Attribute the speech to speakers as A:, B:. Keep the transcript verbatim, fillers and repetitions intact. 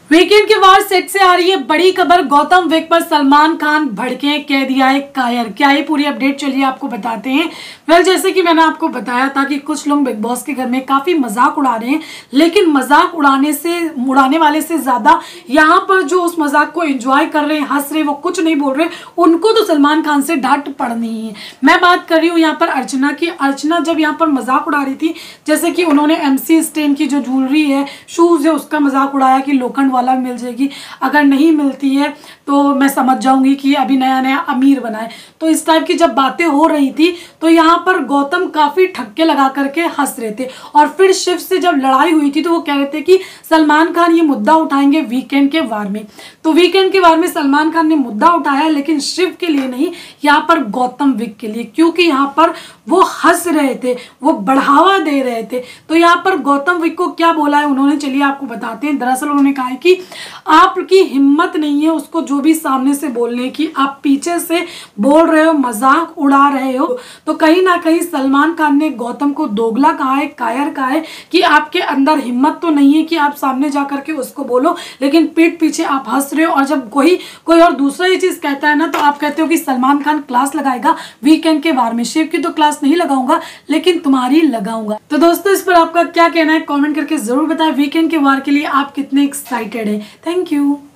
A: Weekend के वार set से आ रही है बड़ी खबर। गौतम विक पर सलमान खान भड़के, कह दिया है कायर। क्या ये पूरी अपडेट, चलिए आपको बताते हैं। वेल जैसे कि मैंने आपको बताया था कि कुछ लोग बिग बॉस के घर में काफी मजाक उड़ा रहे हैं, लेकिन मजाक उड़ाने से उड़ाने वाले से ज्यादा यहाँ पर जो उस मजाक को एंजॉय कर रहे हैं, हंस रहे, वो कुछ नहीं बोल रहे, उनको तो सलमान खान से डांट पड़नी है। मैं बात कर रही हूँ यहाँ पर अर्चना की। अर्चना जब यहाँ पर मजाक उड़ा रही थी, जैसे कि उन्होंने एमसी स्टेन की जो ज्वेलरी है, शूज है, उसका मजाक उड़ाया कि लोखंड वाला मिल जाएगी, अगर नहीं मिलती है तो मैं समझ जाऊंगी कि अभी नया नया अमीर बना है। तो इस टाइप की जब बातें हो रही थी तो यहाँ पर गौतम काफी ठक्के लगा करके हंस रहे थे। और फिर शिव से जब लड़ाई हुई थी तो वो कह रहे थे कि सलमान खान ये मुद्दा उठाएंगे वीकेंड के वार में। तो वीकेंड के वार में सलमान खान ने मुद्दा उठाया, लेकिन शिव के लिए नहीं, यहाँ पर गौतम विक के लिए, क्योंकि यहाँ पर वो हंस रहे थे, वो बढ़ावा दे रहे थे। तो यहाँ पर गौतम विक को क्या बोला है उन्होंने, चलिए आपको बताते हैं। दरअसल उन्होंने कहा है कि आपकी हिम्मत नहीं है उसको जो भी सामने से बोलने की, आप पीछे से बोल रहे हो, मजाक उड़ा रहे हो। तो कहीं ना कहीं सलमान खान ने गौतम को दोगला कहा है, कायर कहा है कि आपके अंदर हिम्मत तो नहीं है कि आप सामने जा करके उसको बोलो, लेकिन पीठ पीछे आप हंस रहे हो। और जब कोई कोई और दूसरा ये चीज कहता है ना, तो आप कहते हो कि सलमान खान क्लास लगाएगा वीकेंड के वार में। शिव की तो क्लास नहीं लगाऊंगा, लेकिन तुम्हारी लगाऊंगा। तो दोस्तों इस पर आपका क्या कहना है, कमेंट करके जरूर बताएं। वीकेंड के वार के लिए आप कितने एक्साइटेड हैं। Thank you.